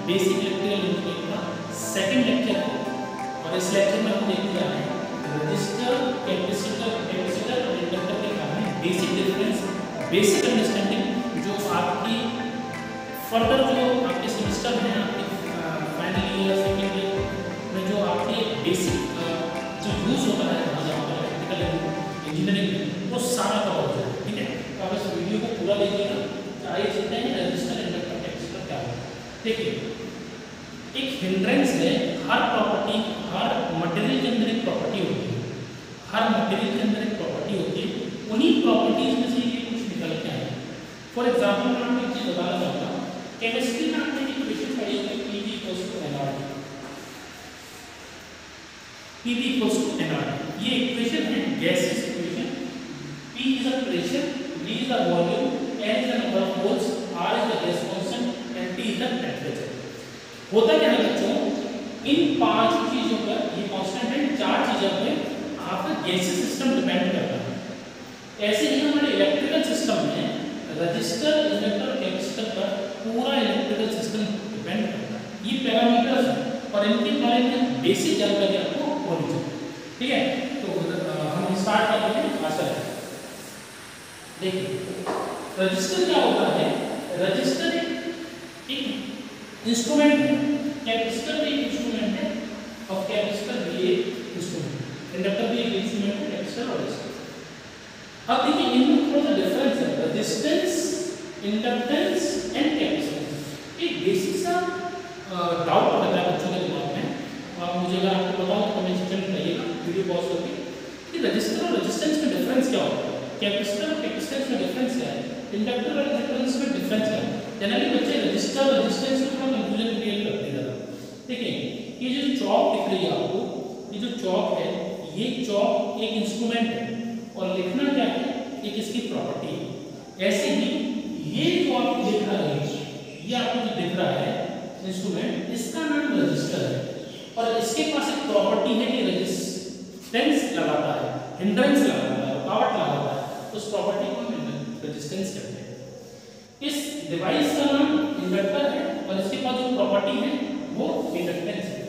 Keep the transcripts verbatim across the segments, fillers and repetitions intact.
Basic electrical engineering का second lecture है और इस लेक्चर में हम देखने जा रहे हैं रजिस्टर, कैपेसिटर, कैपेसिटर और इंडक्टर के बारे में बेसिक डिफरेंस, बेसिक अंडरस्टैंडिंग जो आपकी फर्दर जो आपके सेमेस्टर हैं, आपके फाइनल ईयर सेकेंड ईयर में जो आपके बेसिक जो यूज होता है इलेक्ट्रिकल इंजीनियरिंग में वो सारा कवर हो जाए। ठीक है, तो आप इस वीडियो को पूरा देखिएगा। आइए चलते हैं रजिस्टर, इंडक्टर, कैपेसिटर क्या होता है। देखिए, एक हिंड्रेंस है, हर प्रॉपर्टी, हर मटेरियल के अंदर एक प्रॉपर्टी होती है, हर मटेरियल के अंदर एक प्रॉपर्टी होती है, उन्हीं प्रॉपर्टीज में से ये कुछ निकल के आए। फॉर एग्जाम्पल मैं आपको एक चीज बताना चाहूँगा, केमिस्ट्री में आपने एक इक्वेशन पढ़ी है P V equals to N R T, P V equals to N R T, ये इक्वेशन है gases equation. P is the pressure, V is the volume, N is the number of moles, R is the gas constant and T is the temperature। होता क्या है बच्चों, इन पांच चीजों पर, ये कांस्टेंट है, चार चीजों पे आपका गैसीय सिस्टम डिपेंड करता है। ऐसे ही हमारे इलेक्ट्रिकल सिस्टम में रजिस्टर, इंडक्टर और कैपेसिटर पर पूरा इलेक्ट्रिकल सिस्टम डिपेंड करता है। ये पैरामीटर्स हैं और इनके बारे में बेसिक जानकारी आपको होनी चाहिए। ठीक है, तो हम स्टार्ट करते हैं आशा है। देखिए, रजिस्टर क्या होता है, रजिस्टर एक इंस्ट्रूमेंट है, कैपेसिटर भी एक इंस्ट्रूमेंट है और कैपेसिटर भी एक इंस्ट्रूमेंट, इंडक्टर भी एक इंस्ट्रूमेंट है, कैपेसिटर और रजिस्टर। अब देखिए, इनमें थोड़ा सा डिफरेंस है, रेजिस्टेंस, इंडक्टेंस एंड कैपेसिटेंस। एक बेसिक सा डाउट लग रहा है बच्चों के दिमाग में, और मुझे अगर आपको बताऊं तो कमेंट सेक्शन में बताइएगा वीडियो पॉज करके कि रजिस्टर और रेजिस्टेंस में डिफरेंस क्या होता है, कैपेसिटर और कैपेसिटेंस में डिफरेंस क्या है, इंडक्टर और इंडक्टेंस में डिफरेंस क्या है। जनरली बच्चे रजिस्टर रेजिस्टेंस में थोड़ा कंफ्यूजन क्रिएट करते हैं ज़्यादा। देखिए, ये जो चौक दिख रही है आपको, ये जो चौक है, ये चौक एक इंस्ट्रूमेंट है और लिखना क्या है, एक इसकी प्रॉपर्टी है। ऐसे ही ये जो आपको दिख रहा है, ये आपको जो दिख रहा है इंस्ट्रूमेंट, इसका नाम रजिस्टर है और इसके पास एक प्रॉपर्टी है कि रेजिस्टेंस लगाता है, हिंड्रेंस लगाता है, रुकावट लगाता है, उस प्रॉपर्टी को हम रेजिस्टेंस कहते हैं। इस डिवाइस का नाम इंडक्टर है और इसके पास जो प्रॉपर्टी है वो इंडक्टेंस है।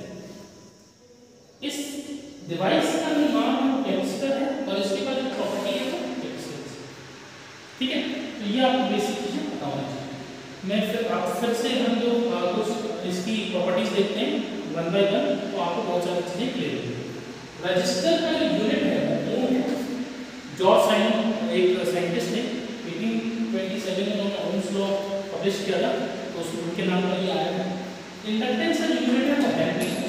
इस डिवाइस का नाम कैपेसिटर है और इसके पास जो प्रॉपर्टी है वो कैपेसिटेंस। ठीक है, तो ये आपको बेसिक चीजें पता होनी चाहिए। मैं फिर आप फिर से हम जो कुछ इसकी प्रॉपर्टीज देखते हैं वन बाय वन, तो आपको बहुत सारी चीजें क्लियर होंगी। रजिस्टर का जो यूनिट है वो ओम है। जॉर्ज साइमन एक साइंटिस्ट ने एटीन ट्वेंटी सेवन में उन्होंने ओम्स लॉ पब्लिश किया था, तो उसमें उनके नाम पर ये आया है। इंडक्टेंस का जो यूनिट है वो हेनरी है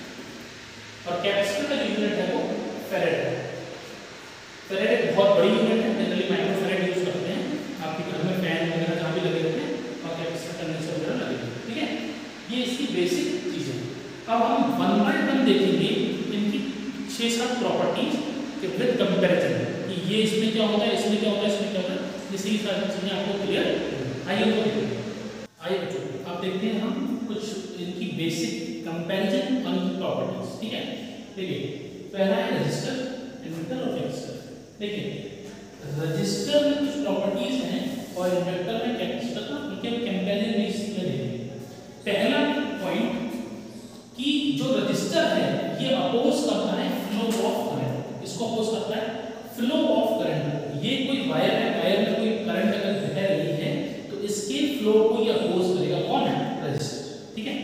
और कैपेसिटर का जो यूनिट है वो फेरेड है। फेरेड एक बहुत बड़ी यूनिट है, जनरली माइक्रो फेरेड यूज करते हैं आपके घर में, फैन वगैरह जहाँ भी लगे रहते हैं, और कैपेसिटर कंडेंसर वगैरह लगे रहते हैं। ठीक है, ये इसकी बेसिक चीजें। अब हम वन बाय वन देखेंगे इनकी छह सात प्रॉपर्टीज के विद कंपैरिजन कि ये इसमें क्या होता है, इसमें क्या होता है, इसमें क्या होता है, इसी सारी चीजें आपको क्लियर। आइए आइए बच्चों, आप देखते हैं हम कुछ इनकी बेसिक कंपैरिजन ऑन प्रॉपर्टीज। ठीक है, देखिए, पहला है रजिस्टर, इंडक्टर और कैपेसिटर। देखिए, रजिस्टर में कुछ प्रॉपर्टीज हैं और इंडक्टर में, कैपेसिटर में, उनके कंपैरिजन में इसमें देखेंगे। पहला पॉइंट कि जो रजिस्टर है ये अपोज करता है फ्लो ऑफ करंट, इसको अपोज करता है फ्लो ऑफ करंट। ये कोई वायर है, वायर में कोई करंट अगर बह रही है तो इसके फ्लो को ये अपोज करेगा। कौन है? रजिस्टर। ठीक है,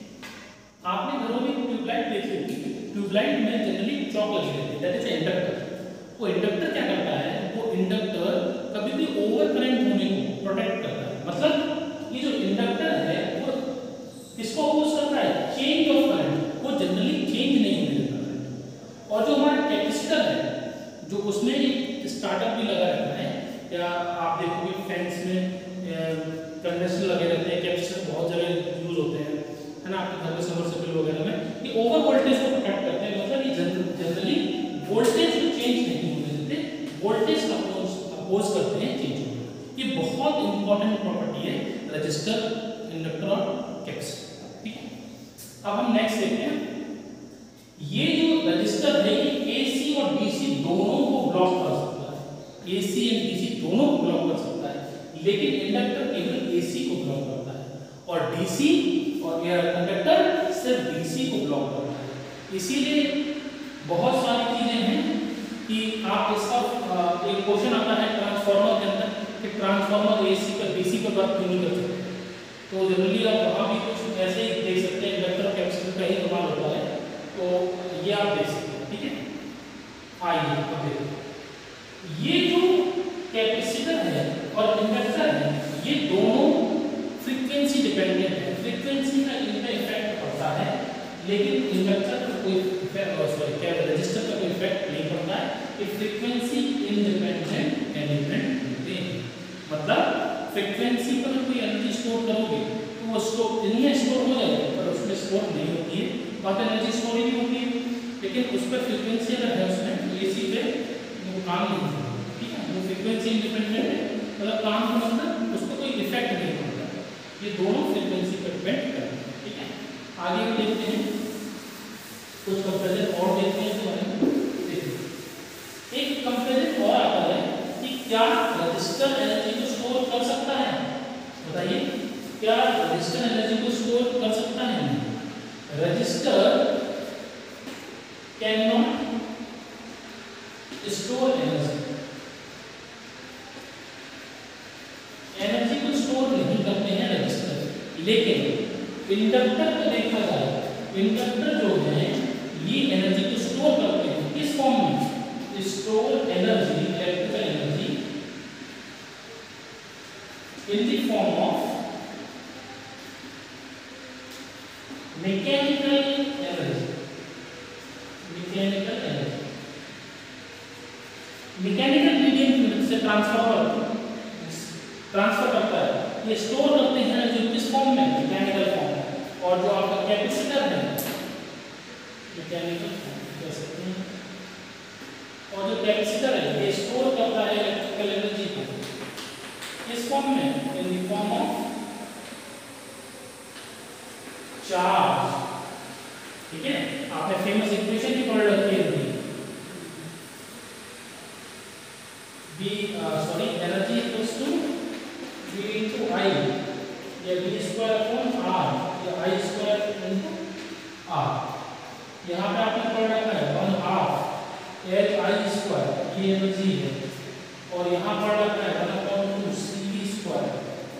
आपने घरों में ट्यूबलाइट देखी होगी, ट्यूबलाइट में जनरली चौक लगी रहती है, दैट इज इंडक्टर। वो इंडक्टर क्या करता है, वो इंडक्टर कभी भी ओवर करंट होने को प्रोटेक्ट करता है। मतलब ये जो इंडक्टर है वो किसको अपोज करता है? चेंज ऑफ करंट, वो जनरली चेंज नहीं होने देता करंट। और जो हमारा कैपेसिटर है, जो उसमें एक स्टार्टअप भी लगा रहता है, या आप देखोगे फैंस में कंडेंसर लगे रहते हैं, कैपेसिटर बहुत जगह यूज होते हैं, है ना, आपके घर में सबमर्सिबल वगैरह में, ये ओवर वोल्टेज को प्रोटेक्ट करते हैं। मतलब ये जनरली वोल्टेज को चेंज नहीं होने देते, वोल्टेज का अपोज करते हैं चेंज होने। ये बहुत इंपॉर्टेंट प्रॉपर्टी है रजिस्टर, इंडक्टर और कैपेसिटर। ठीक है, अब हम नेक्स्ट देखते हैं। ये जो रजिस्टर है ये एसी और डीसी दोनों को ब्लॉक कर सकता है, एसी एंड डीसी दोनों को ब्लॉक कर सकता है, लेकिन इंडक्टर केवल एसी को ब्लॉक करता है और डीसी और कंडक्टर सिर्फ डीसी को ब्लॉक करता है। इसीलिए बहुत सारी चीजें हैं कि आप इसका एक क्वेश्चन आता है ट्रांसफार्मर के अंदर कि ट्रांसफार्मर एसी का डीसी पर वर्क क्यों नहीं कर सकते, तो जनरली आप वहाँ भी कुछ ऐसे ही देख सकते हैं, इंडक्टर कैपेसिटर का ही इस्तेमाल होता है, तो ये आप देख सकते हैं। ठीक है, आइए अब देखो, ये जो कैपेसिटर है और इंडक्टर है ये दोनों फ्रीक्वेंसी डिपेंडेंट है, फ्रीक्वेंसी का इन पे इफेक्ट पड़ता है, लेकिन इंडक्टर का कोई सॉरी क्या रजिस्टर का कोई इफेक्ट नहीं पड़ता है, ये फ्रीक्वेंसी इंडिपेंडेंट एलिमेंट होते हैं। मतलब फ्रीक्वेंसी पर कोई एनर्जी स्टोर करोगे तो वो स्टोर इन्हीं स्टोर हो जाएगा, पर उसमें स्टोर नहीं होती है, बात एनर्जी स्टोर ही नहीं होती है, लेकिन उस पर फ्रीक्वेंसी अगर है उसमें तो एसी पे वो काम नहीं होता। ठीक है, वो फ्रीक्वेंसी इंडिपेंडेंट है, मतलब काम का मतलब उस पर कोई इफेक्ट नहीं पड़ता, ये दोनों फ्रीक्वेंसी पर डिपेंड करते हैं। ठीक है, आगे हम देखते हैं कुछ कंपैरिजन और देखते हैं इसके बारे में। देखिए एक कंपैरिजन और आता है कि क्या रजिस्टर एनर्जी को स्टोर कर सकता है, बताइए क्या रजिस्टर एनर्जी को स्टोर कर सकता है? Register can not store energy, energy को स्टोर नहीं करते हैं रजिस्टर, लेकिन इंडक्टर को देखा जाए, इंडक्टर जो है ये एनर्जी को स्टोर करते हैं, किस फॉर्म में? Store energy, electrical energy in the form of mechanical energy, mechanical energy, mechanical medium से ट्रांसफर ट्रांसफर करता है, ये स्टोर करते हैं एनर्जी किस फॉर्म में? मैकेनिकल फॉर्म में। और जो आपका कैपेसिटर है मैकेनिकल कह सकते हैं, और जो कैपेसिटर है ये स्टोर करता है इलेक्ट्रिकल एनर्जी को किस फॉर्म में? In the form of charge. ठीक है, आपने फेमस इक्वेशन भी पढ़ रखी है, B sorry energy equals to V into I या V स्क्वायर अपॉन R या I स्क्वायर into R। यहाँ पे आपने पढ़ रखा है one half L I square, ये एनर्जी है, और यहाँ पढ़ रखा है one upon two C V square,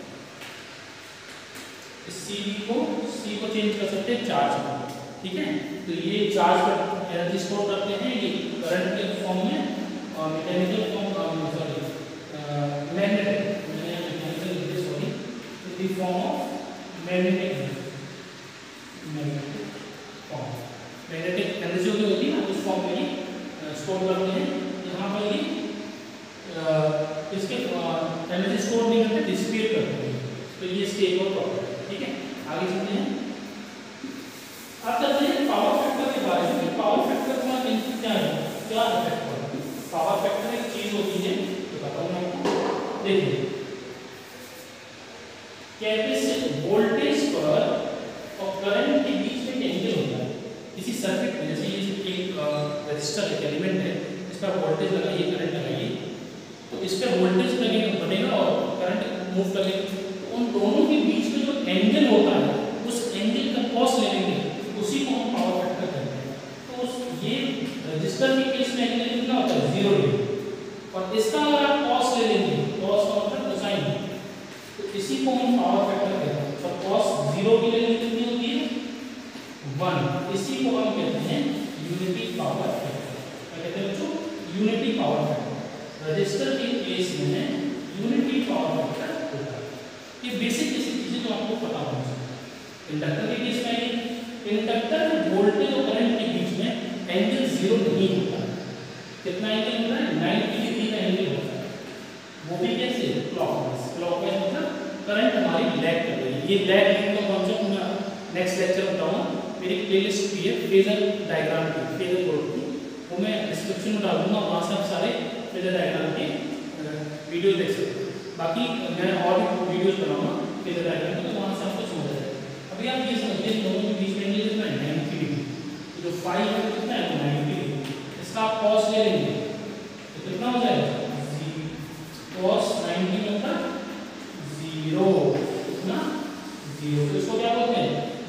इस C V को C को चेंज कर सकते हैं चार्ज में। ठीक है, तो ये चार्ज पर एनर्जी स्टोर करते हैं, ये करंट के फॉर्म में और mechanical form sorry magnetic the form of magnetic magnetic form, magnetic energy जो होती है ना उस फॉर्म में ये स्टोर करते हैं। यहाँ पर ये इसके एनर्जी स्टोर नहीं करते, डिसिपेट करते हैं, तो ये इसके एक और प्रॉपर्टी है। ठीक है, आगे चलते हैं। अब चलते हैं पावर फैक्टर के बारे में। पावर फैक्टर का इनपुट क्या है, क्या इफेक्ट पड़ता है? पावर फैक्टर एक चीज होती है तो बताऊँ मैं आपको। देखिए कैपेसिटर वोल्टेज पर और करंट के बीच में एंगल होता है किसी सर्किट में, जैसे ये एक रजिस्टर एक एलिमेंट है, इस पर वोल्टेज लगाइए, करंट लगाइए, तो इस पर वोल्टेज लगेगा बनेगा और करंट मूव करेगा, तो उन दोनों के बीच में जो एंगल होता है उस एंगल का कॉस ले लेंगे, उसी को हम पावर फैक्टर कहते हैं। तो उस ये रजिस्टर के केस में एंगल कितना होता है? जीरो डिग्री, और इसका अगर आप कॉस ले लेंगे, कॉस का मतलब कोसाइन, इसी को हम पावर फैक्टर कहते हैं। तो cos जीरो की वैल्यू कितनी होती है? वन। इसी को हम कहते हैं यूनिटी पावर फैक्टर। क्या कहते हैं बच्चों? Unity power factor. रजिस्टर के केस में यूनिटी पावर फैक्टर होता है। ये बेसिक बेसिक चीजें तो आपको पता होना चाहिए। इंडक्टर के केस में इंडक्टर में वोल्टेज और करंट के बीच में एंगल जीरो नहीं होता। कितना एंगल होता है? नाइंटी डिग्री का एंगल होता है, वो भी कैसे? क्लॉकवाइज। क्लॉकवाइज मतलब करंट हमारी लैग कर रही है। ये लैग का कॉन्सेप्ट मैं नेक्स्ट लेक्चर में बताऊंगा। मेरी प्लेलिस्ट भी है फेजर डायग्राम की, फेजर बोर्ड की, वो मैं डिस्क्रिप्शन में डालूंगा, वहाँ से आप सारे फेजर डायग्राम के वीडियो देख सकते हैं। बाकी मैं और भी वीडियोस बनाऊंगा फेजर डायग्राम की, तो वहाँ से आपको समझ जाएगा। अभी आप ये समझिए दोनों के बीच में एंगल कितना है? Ninety degree. जो फाइव है कितना है? Ninety degree. इसका आप कॉस ले लेंगे तो कितना हो जाएगा? कॉस नाइंटी मतलब जीरो, कितना? जीरो। तो इसको क्या बोलते हैं?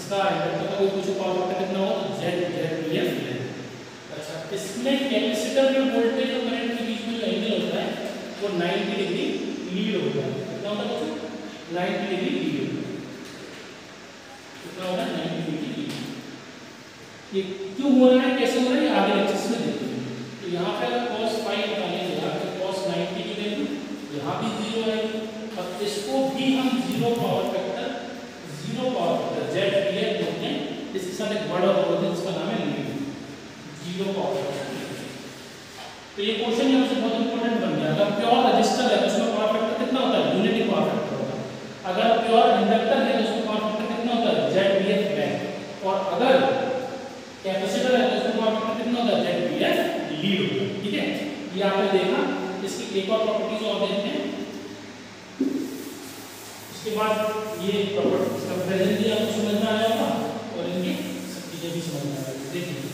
इसका इंडक्टर का कोई कुछ पावर फैक्टर कितना होगा तो Z Z P F। अच्छा, इसमें कैपेसिटर में वोल्टेज और करंट के बीच में जो एंगल होता है वो नब्बे डिग्री लीड होता है। कितना होता है बच्चों? नब्बे डिग्री लीड होता है। कितना होता है? नब्बे डिग्री लीड। ये क्यों हो रहा है, कैसे हो रहा है, ये आगे लेक्चर्स में देखते हैं। तो यहाँ पे अगर cos फाइव निकालेंगे तो cos नब्बे की वैल्यू यहाँ भी जीरो आएगी और इसको भी हम zero power factor zero power factor Z P F बोलते हैं। इसके साथ एक वर्ड और होता है जिसका नाम है लीड, जीरो पावर फैक्टर। तो ये क्वेश्चन यहाँ से बहुत इंपॉर्टेंट बन गया। अगर प्योर रजिस्टर है तो उसका पावर फैक्टर कितना होता है? यूनिटी पावर फैक्टर होता है। अगर प्योर इंडक्टर है तो उसका पावर फैक्टर कितना होता है? Z P F back. और अगर कैपेसिटर है तो उसका पावर फैक्टर कितना होता है? Z P F लीड होता है। ठीक है, ये आपने देखा। इसकी एक और प्रॉपर्टीज और देखते हैं, उसके बाद ये प्रॉपर्टी कंपैरिजन भी आपको समझ में आ जाएगा और इनकी सब चीजें भी समझ में आ जाएगी। देखिए,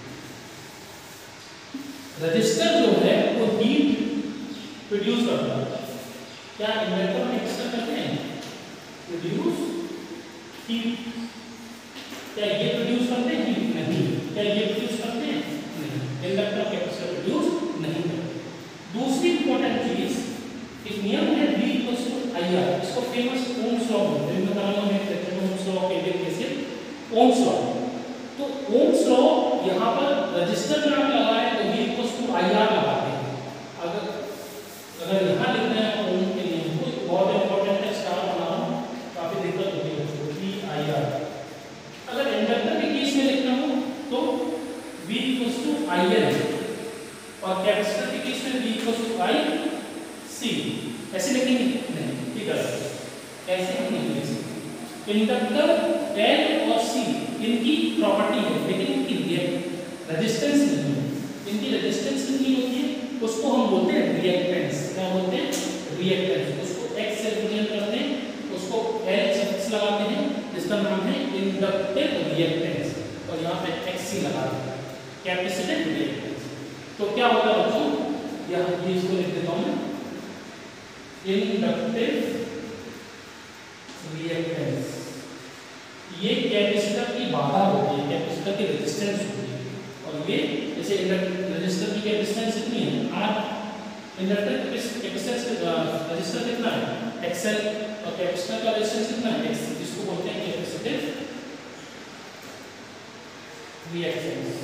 रजिस्टर जो है वो हीट प्रोड्यूस करता है। क्या इन्वर्टर में कैपेसिटर करते हैं? Produce heat. क्या ये प्रोड्यूस करते हैं? हीट नहीं। क्या ये प्रोड्यूस करते हैं? नहीं। इंडक्टर कैपेसिटर प्रोड्यूस नहीं करते। दूसरी इंपॉर्टेंट चीज, एक नियम है V equals to I R। इसको फेमस ओम्स लॉ बोलते हैं। मैं बताऊंगा नेक्स्ट लेक्चर में ओम्स लॉ के कैसे ओम्स लॉ। तो ओम्स लॉ यहाँ पर रजिस्टर में आप लगाएं तो V equals to I R लगाते हैं। अगर अगर यहाँ लिखना है ओम के लिए तो बहुत इंपॉर्टेंट है, स्टार बनाना काफी दिक्कत होती है बच्चों को। V I R। अगर इंडक्टर के केस में लिखना हो तो V equals to I L और कैपेसिटर के केस में V equals to I C। ऐसे लिखेंगे नहीं, ठीक है, ऐसे हम नहीं लिख सकते। इंडक्टर L और C इनकी प्रॉपर्टी है लेकिन इनकी रेजिस्टेंस नहीं है। इनकी रेजिस्टेंस कितनी होती है उसको हम बोलते हैं रिएक्टेंस। क्या बोलते हैं? रिएक्टेंस। उसको X से रिप्रेजेंट करते हैं, उसको L से लगाते हैं जिसका नाम है इंडक्टिव रिएक्टेंस और यहाँ पे X C लगाते हैं कैपेसिटिव रिएक्टेंस। तो क्या होता है बच्चों, यहाँ ये इसको लिख देता हूँ मैं, इंडक्टिव रिएक्टेंस। ये कैपेसिटर की बाधा होती है, कैपेसिटर की रेजिस्टेंस होती है। और ये जैसे इंडक्टर रजिस्टर की कैपेसिटेंस कितनी है? R। इंडक्टर की कैपेसिटेंस रजिस्टर कितना है? X L। और कैपेसिटर का रेजिस्टेंस कितना है? X C। इसको बोलते हैं कैपेसिटिव रिएक्टेंस।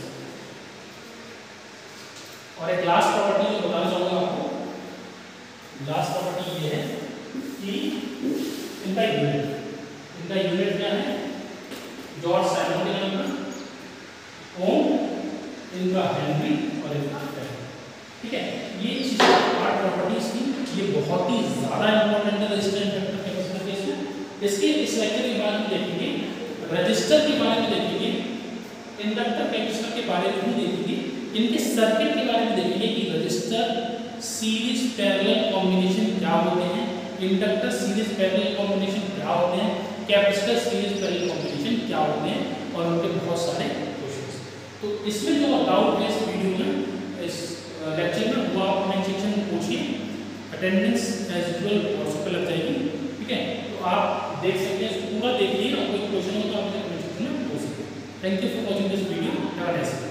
और एक लास्ट प्रॉपर्टी जो बताना चाहूंगा आपको, लास्ट प्रॉपर्टी ये है कि इनका यूनिट इनका यूनिट क्या है? जॉर्ज साइमन के नाम का ओम, इनका हेनरी और इनका फैराडे। ठीक है, ये चीज आठ प्रॉपर्टीज थी। ये बहुत ही ज्यादा इंपॉर्टेंट है रजिस्टर इंडक्टर कैपेसिटर केस में। इसके इस लेक्चर के बारे में देखेंगे, रजिस्टर के बारे में देखेंगे, इंडक्टर कैपेसिटर के बारे में भी देखेंगे, इनके सर्किट के बारे में देखेंगे कि रजिस्टर सीरीज पैरेलल कॉम्बिनेशन क्या होते हैं, इंडक्टर सीरीज पैरेलल कॉम्बिनेशन क्या होते हैं, कैपेसिटर सीरीज पैरेलल कॉम्बिनेशन क्या होते हैं और उनके बहुत सारे क्वेश्चंस। तो इसमें जो डाउट है इस वीडियो में, इस लेक्चर में, वो आप कमेंट सेक्शन में पूछिए। अटेंडेंस एज यूजुअल व्हाट्सएप पे लग जाएगी। ठीक है, तो आप देख सकते हैं, इसको पूरा देखिए और कोई क्वेश्चन हो तो आप कमेंट सेक्शन में पूछ सकते हैं। Thank you for watching this video. Have a nice day.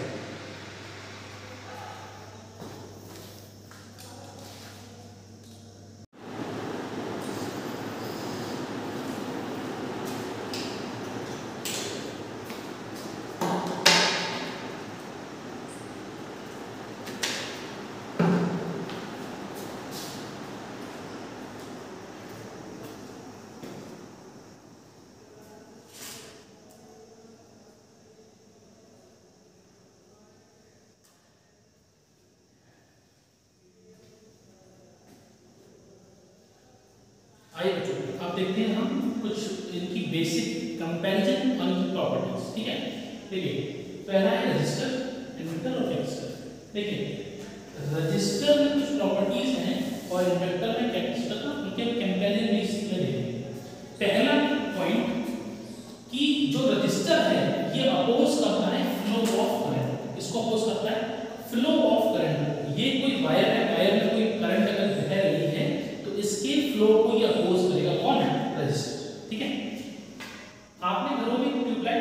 आइए बच्चों, अब देखते हैं हम कुछ इनकी बेसिक कंपैरिजन और इनकी प्रॉपर्टीज। ठीक है, देखिए पहला है रजिस्टर, इंडक्टर और कैपेसिटर। देखिए रजिस्टर में कुछ प्रॉपर्टीज हैं और इंडक्टर में कैपेसिटर का उनके कंपैरिजन भी इसमें देखेंगे। पहला पॉइंट कि जो रजिस्टर है ये अपोज करता है फ्लो ऑफ करंट। इसको अपोज करता है फ्लो ऑफ करंट। ये कोई वायर है, वायर में कोई करंट अगर बह रही है तो इसके फ्लो को ये अपोज करेगा। कौन है? रजिस्टर। ठीक है, आपने घरों में ट्यूबलाइट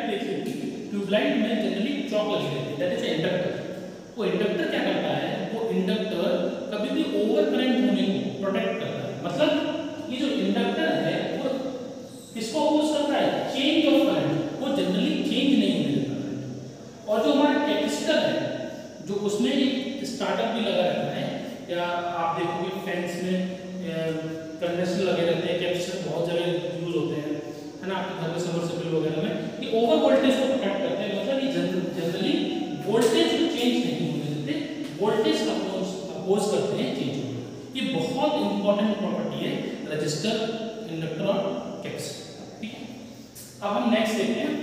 ट्यूबलाइट में जनरली चौक लगी रहती है, दैट इज इंडक्टर। वो इंडक्टर क्या करता है, वो इंडक्टर कभी भी ओवर करंट होने को प्रोटेक्ट करता है। मतलब ये जो इंडक्टर है वो किसको अपोज करता है, चेंज ऑफ करंट, वो जनरली चेंज नहीं होने देता करंट। और जो हमारा कैपेसिटर है, जो उसमें एक स्टार्टअप भी लगा रहता है, या आप देखोगे फैंस में कंडेंसर लगे रहते हैं, कैपेसिटर बहुत जगह यूज होते हैं, है ना, आपके घर में सबमर्सिबल वगैरह में, ये ओवर वोल्टेज को प्रोटेक्ट करते हैं। मतलब ये जनरली वोल्टेज को चेंज नहीं होने देते, वोल्टेज का अपोज करते हैं चेंज होने। ये बहुत इंपॉर्टेंट प्रॉपर्टी है रजिस्टर, इंडक्टर और कैपेसिटर, ठीक है। अब हम नेक्स्ट देखते हैं,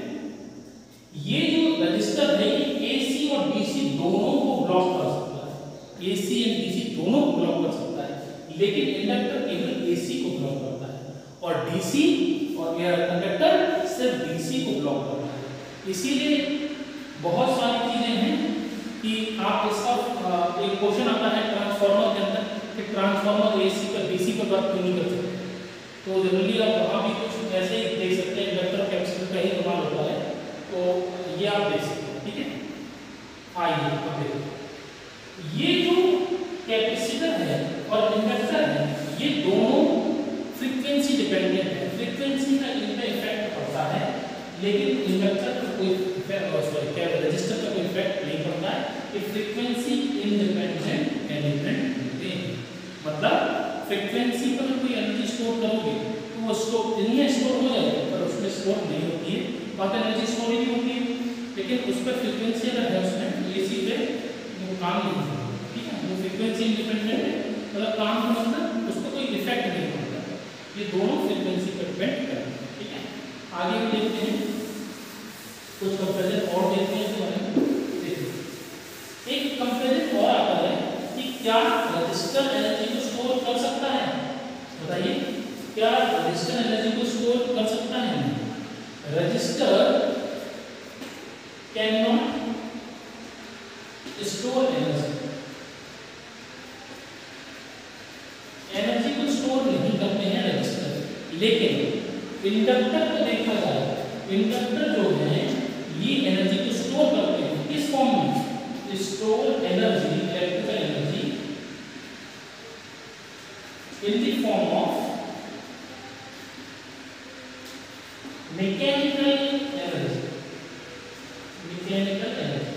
ये जो रजिस्टर है ये एसी और डीसी दोनों को ब्लॉक कर सकता है, एसी एंड डीसी दोनों को ब्लॉक कर सकता है, लेकिन इंडक्टर केवल एसी को ब्लॉक करता है, और डीसी और यह कंडक्टर सिर्फ डीसी को ब्लॉक करता है। इसीलिए बहुत सारी चीजें हैं कि आप इसका एक क्वेश्चन आता है ट्रांसफार्मर के अंदर कि ट्रांसफार्मर एसी का डीसी पर ब्लॉक क्यों नहीं कर सकते, तो जनरली आप वहाँ भी कुछ ऐसे ही देख सकते हैं, इंडक्टर कैपेसिटर का ही इस्तेमाल होता है, तो ये आप देख सकते हैं, ठीक है। आइए अब देखो, ये जो कैपेसिटर है और इंडक्टर है ये दोनों फ्रीक्वेंसी डिपेंडेंट है, फ्रीक्वेंसी का इन पे इफेक्ट पड़ता है, लेकिन इंडक्टर का कोई सॉरी क्या रजिस्टर का कोई इफेक्ट नहीं पड़ता है, ये फ्रीक्वेंसी इंडिपेंडेंट एलिमेंट होते हैं। मतलब फ्रीक्वेंसी पर कोई एनर्जी स्टोर करोगे तो वो स्टोर इनमें स्टोर हो जाएगा, पर उसमें स्टोर नहीं होती है, बाकी एनर्जी स्टोर ही होती है, लेकिन उस पर फ्रीक्वेंसी अगर है उसमें एसी पे वो काम नहीं होता, ठीक है। वो फ्रीक्वेंसी इंडिपेंडेंट है, मतलब काम का मतलब उस पर कोई इफेक्ट नहीं पड़ता, ये दोनों फ्रीक्वेंसी पर डिपेंड करते हैं, ठीक है। आगे हम देखते हैं कुछ कंपैरिजन और देखते हैं इसके बारे में। देखिए एक कंपैरिजन और आता है कि क्या रजिस्टर एनर्जी को स्टोर कर सकता है, बताइए क्या रजिस्टर एनर्जी को स्टोर कर सकता है? Register can not store energy, energy को स्टोर नहीं करते हैं रजिस्टर, लेकिन इंडक्टर को देखा जाए, इंडक्टर जो है ये एनर्जी को स्टोर करते हैं, किस फॉर्म में? Store energy, electrical energy in the form of mechanical energy, mechanical energy,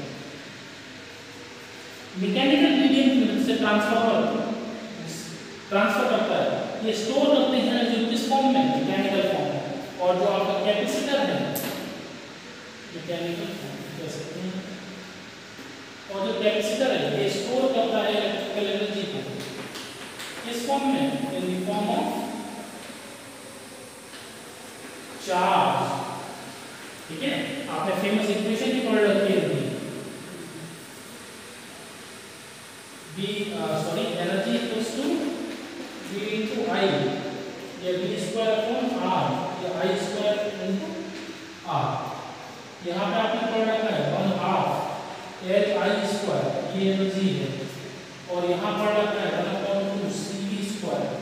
mechanical medium से ट्रांसफर ट्रांसफर करता है, ये स्टोर करते हैं एनर्जी किस फॉर्म में? Mechanical form. और जो आपका कैपेसिटर है मैकेनिकल कह सकते हैं, और जो कैपेसिटर है ये स्टोर करता है इलेक्ट्रिकल एनर्जी को किस फॉर्म में? In the form of charge, ठीक है। आपने फेमस इक्वेशन भी पढ़ रखी है, V sorry energy equals to V into I, या V स्क्वायर अपॉन R, या I स्क्वायर into R। यहाँ पे आपने पढ़ रखा है one half H I square, ये एनर्जी है, और यहाँ पढ़ रखा है one upon two C V square,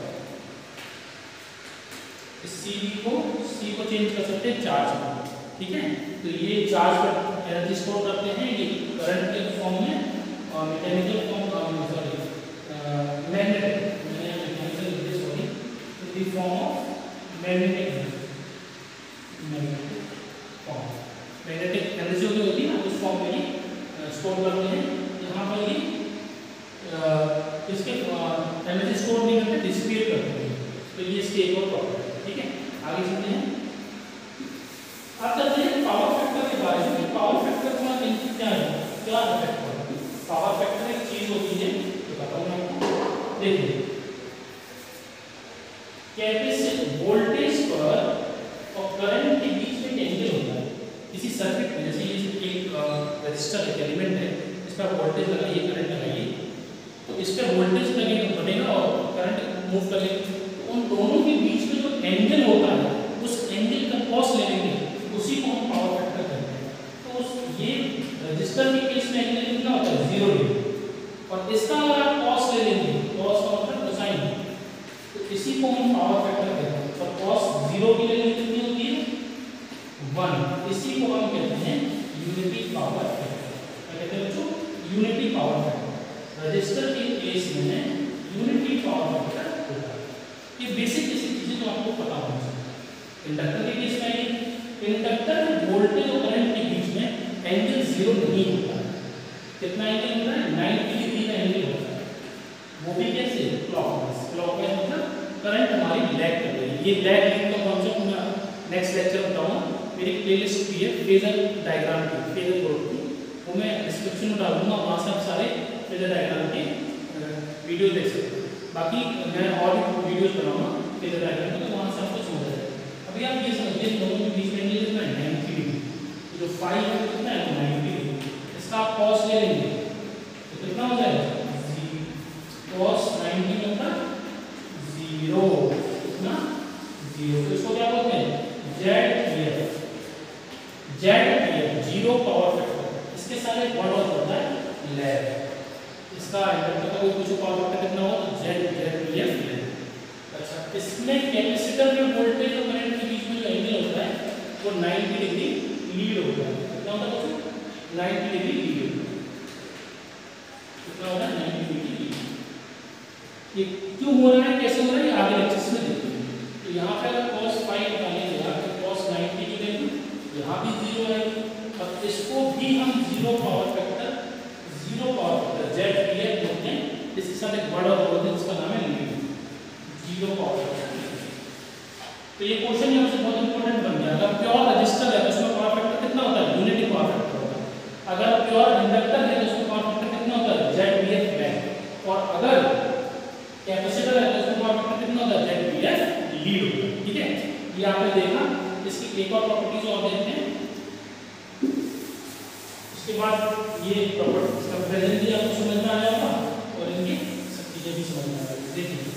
इस सी वी को सी को चेंज कर सकते हैं चार्ज में, ठीक है। तो ये चार्ज पर एनर्जी स्टोर करते हैं, ये करंट के फॉर्म में, mechanical form sorry magnetic magnetic sorry in the form of magnetic magnetic form, magnetic energy जो होती है ना उस फॉर्म में ये स्टोर करते हैं। यहाँ पर ये इसके एनर्जी स्टोर नहीं करते, डिसिपेट करते हैं, तो ये इसकी एक और प्रॉपर्टी है, ठीक है। आगे चलते हैं, अब चलते हैं पावर फैक्टर के बारे में। पावर फैक्टर का इनपुट क्या है, क्या इफेक्ट पड़ता है? पावर फैक्टर एक चीज होती है तो बताऊँ मैं आपको, देखिए कैपेसिटर वोल्टेज पर और करंट के बीच में एंगल होता है किसी सर्किट में, जैसे ये एक रजिस्टर एक एलिमेंट है, इस पर वोल्टेज लगाइए, करंट लगाइए, तो इस पर वोल्टेज लगेगा बढ़ेगा और करंट मूव करेगा, तो उन दोनों के बीच में जो एंगल होता है उस एंगल का कॉस ले लेंगे, उसी को हम पावर फैक्टर कहते हैं। तो उस ये रजिस्टर के केस में एंगल कितना होता है? जीरो डिग्री, और इसका अगर आप कॉस ले लेंगे, कॉस का मतलब कोसाइन, तो इसी को हम पावर फैक्टर कहते हैं। और कॉस जीरो की वैल्यू कितनी होती है? वन, इसी को हम कहते हैं यूनिटी पावर फैक्टर। क्या कहते हैं बच्चों? Unity power factor. रजिस्टर के केस में यूनिटी पावर फैक्टर होता है। ये बेसिक बेसिक चीजें तो आपको पता होनी चाहिए। इंडक्टर के केस में इंडक्टर में वोल्टेज और करंट के बीच में एंगल जीरो नहीं होता है। कितना एंगल होता है? नाइंटी डिग्री का एंगल होता है। वो भी कैसे? क्लॉकवाइज। क्लॉकवाइज मतलब करंट हमारी लैग कर रही है। ये लैग का कॉन्सेप्ट मैं नेक्स्ट लेक्चर बताऊंगा। मेरी प्लेलिस्ट भी है फेजर डायग्राम की, फेजर ग्राफ की, वो मैं डिस्क्रिप्शन में डालूंगा, वहां से आप सारे फेजर डायग्राम के वीडियो देख सकते हो। बाकी मैं और भी वीडियोस बनाऊंगा फेजर डायग्राम के, तो वहां से आपको समझ आएगा। अभी आप ये समझिए दोनों के बीच में एंगल कितना है? Ninety degree. जो फाइव है कितना है? Ninety degree. इसका आप कॉस ले लेंगे तो कितना हो जाएगा? कॉस नाइंटी मतलब जीरो। कितना? जीरो। तो इसको क्या बोलते हैं? Z PF. Z PF zero power factor. इसके साथ एक वर्ड और होता है लैग। इसका इंडक्टर का कोई पूछो पावर फैक्टर कितना होगा तो जेड जेड पीएफ लैग। अच्छा, इसमें कैपेसिटर में वोल्टेज और करंट के बीच में जो एंगल होता है वो नाइंटी डिग्री लीड होता है। कितना होता है बच्चों? नाइंटी डिग्री लीड होता है। कितना होता है? Ninety degree lead. ये क्यों हो रहा है, कैसे हो रहा है, ये आगे लेक्चर्स में देखेंगे। तो यहाँ पे अगर cos फाइव निकालेंगे, यहाँ पे cos नाइंटी की वैल्यू यहाँ भी जीरो है। अब इसको भी हम zero power factor, zero power factor Z PF बोलते हैं। इसके साथ एक वर्ड और बोलते हैं जिसका नाम है लीड, जीरो पावर फैक्टर। तो ये क्वेश्चन यहाँ से बहुत इंपॉर्टेंट बन गया। अगर प्योर रजिस्टर है तो उसमें पावर फैक्टर कितना होता है? यूनिटी पावर फैक्टर होता है। अगर प्योर इंडक्टर है तो उसमें पावर फैक्टर कितना होता है? Z PF lag. और अगर कैपेसिटर है तो उसमें पावर फैक्टर कितना होता है? जेड पीएफ लीड होता है। ठीक है, ये आपने देखा। इसकी एक और प्रॉपर्टीज और देखते हैं। उसके बाद ये प्रॉपर्टी इसका प्रेजेंट भी आपको समझ में आ जाएगा और इनकी सब चीजें भी समझ में आ जाएगी। देखिए,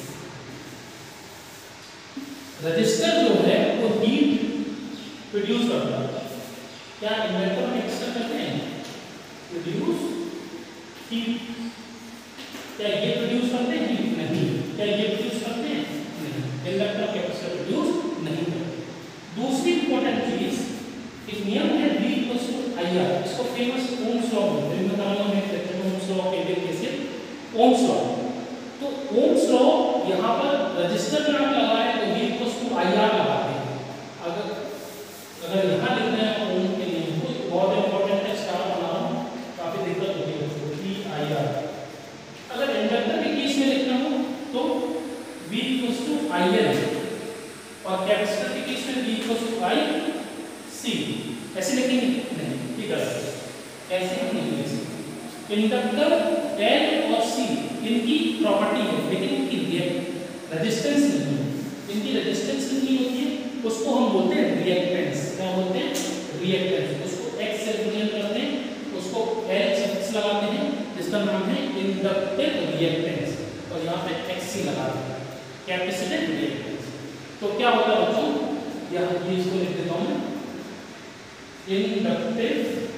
रजिस्टर जो है वो हीट प्रोड्यूस करता है। क्या इन्वर्टर में कैपेसिटर करते हैं? Produce heat. क्या ये प्रोड्यूस करते हैं? नहीं। क्या ये प्रोड्यूस करते हैं? नहीं। इंडक्टर कैपेसिटर प्रोड्यूस नहीं करते। दूसरी इंपॉर्टेंट चीज, एक नियम है V equals to I R. इसको फेमस ओम्स लॉ बोलते हैं। बता रहा हूं मैं लेक्चर में ओम्स लॉ के कैसे ओम्स लॉ। तो ओम्स लॉ यहां पर रजिस्टर में आप लगाए तो V equals to I R लगाते हैं। अगर अगर यहां लिखना है ओम के लिए तो बहुत इंपॉर्टेंट है, स्टार बना रहा हूं, काफी दिक्कत होती है उसको V आई आर। अगर इंडक्टर के केस में लिखना हो तो V equals to I L और कैपेसिटर के केस में V equals to I C. ऐसे लिखेंगे नहीं, ठीक है, ऐसे हम नहीं लिख सकते। इंडक्टर L और C इनकी प्रॉपर्टी है, लेकिन इनकी रेजिस्टेंस नहीं है। इनकी रेजिस्टेंस कितनी होती है? उसको हम बोलते हैं रिएक्टेंस। क्या बोलते हैं? रिएक्टेंस। उसको X से रिप्रेजेंट करते हैं, उसको L सफिक्स लगाते हैं जिसका नाम है इंडक्टिव रिएक्टेंस, और यहाँ पे X C लगाते हैं, कैपेसिटिव रिएक्टेंस। तो क्या होता है बच्चों, यहाँ ये इसको लिख देता हूँ, इंडक्टिव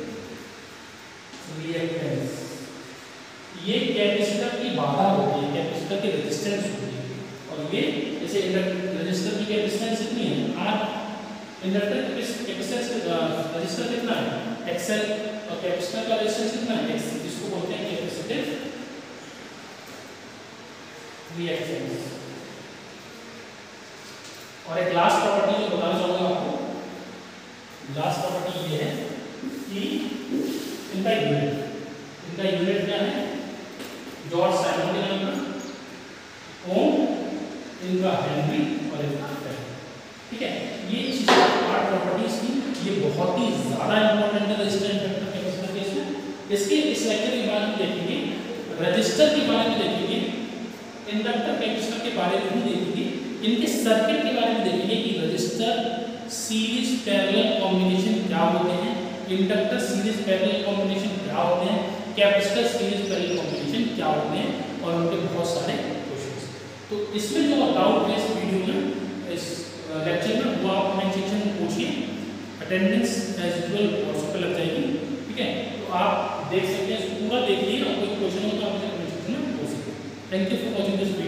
रिएक्टेंस। ये कैपेसिटर की बाधा होती है, कैपेसिटर की रेजिस्टेंस होती है। और ये जैसे रेजिस्टर की कैपेसिटेंस कितनी है? R। इंडक्टर की कैपेसिटेंस रेजिस्टर कितना है? X L। और कैपेसिटर का रेजिस्टेंस कितना है? X C। इसको बोलते हैं कैपेसिटिव रिएक्टेंस। और एक लास्ट प्रॉपर्टी जो बताना चाहूंगा आपको, लास्ट प्रॉपर्टी ये है कि इनका यूनिट, इनका यूनिट क्या है? जॉर्ज साइमन के नाम का ओम, इनका हेनरी और इनका फैराडे। ठीक है, ये चीज आठ प्रॉपर्टीज थी, ये बहुत ही ज्यादा इंपॉर्टेंट है रजिस्टर इंडक्टर कैपेसिटर केस में। इसके इस लेक्चर के बारे में देखेंगे, रजिस्टर के बारे में देखेंगे, इंडक्टर कैपेसिटर के बारे में भी देखेंगे, इनके सर्किट के बारे में देखेंगे कि रजिस्टर सीरीज पैरेलल कॉम्बिनेशन क्या होते हैं, इंडक्टर सीरीज पैरेलल कॉम्बिनेशन क्या होते हैं, कैपेसिटर सीरीज पैरेलल कॉम्बिनेशन क्या होते हैं, और उनके बहुत सारे क्वेश्चंस। तो इसमें जो डाउट है इस वीडियो में, इस लेक्चर में, वो आप कमेंट सेक्शन में पूछिए। अटेंडेंस एज यूजुअल व्हाट्सएप पे लग जाएगी। ठीक है, तो आप देख सकते हैं, पूरा देखिए, और कोई क्वेश्चन हो तो आप मुझे कमेंट सेक्शन में पूछ सकते हैं। Thank you for watching this video.